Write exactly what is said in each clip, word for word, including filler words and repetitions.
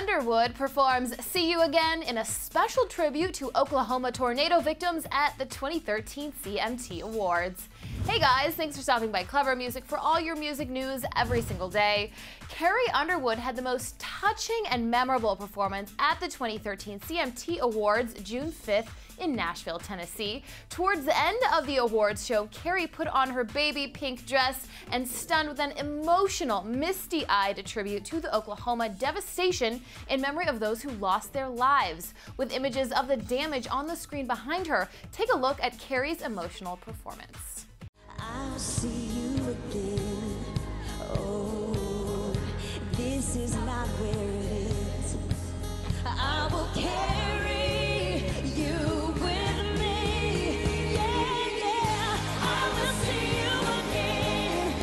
Underwood performs See You Again in a special tribute to Oklahoma tornado victims at the twenty thirteen C M T Awards. Hey guys, thanks for stopping by ClevverMusic for all your music news every single day. Carrie Underwood had the most touching and memorable performance at the twenty thirteen C M T Awards June fifth in Nashville, Tennessee. Towards the end of the awards show, Carrie put on her baby pink dress and stunned with an emotional, misty-eyed tribute to the Oklahoma devastation in memory of those who lost their lives. With images of the damage on the screen behind her, take a look at Carrie's emotional performance. I'll see you again. Oh, this is not where it is. I will carry you with me. Yeah, yeah. I will see you again.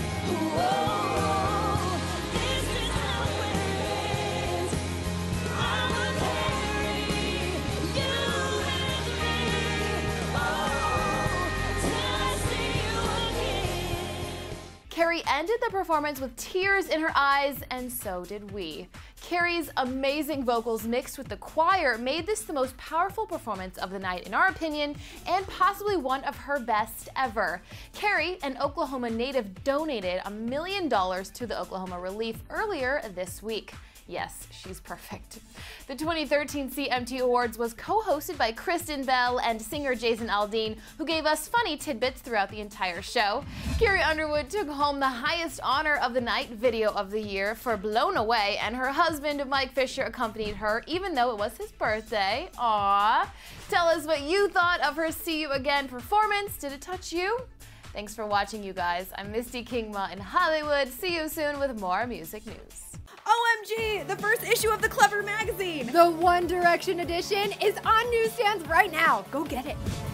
Oh, this is not where it is. I will carry you with me. Oh, till I see you again. Carrie ended the performance with tears in her eyes, and so did we. Carrie's amazing vocals mixed with the choir made this the most powerful performance of the night in our opinion, and possibly one of her best ever. Carrie, an Oklahoma native, donated a million dollars to the Oklahoma Relief earlier this week. Yes, she's perfect. The twenty thirteen C M T Awards was co-hosted by Kristen Bell and singer Jason Aldean, who gave us funny tidbits throughout the entire show. Carrie Underwood took home the highest honor of the night, Video of the Year, for Blown Away, and her husband, Mike Fisher, accompanied her, even though it was his birthday. Aww. Tell us what you thought of her See You Again performance. Did it touch you? Thanks for watching, you guys. I'm Misty Kingma in Hollywood. See you soon with more music news. O M G! The first issue of the Clevver magazine! The One Direction edition is on newsstands right now. Go get it.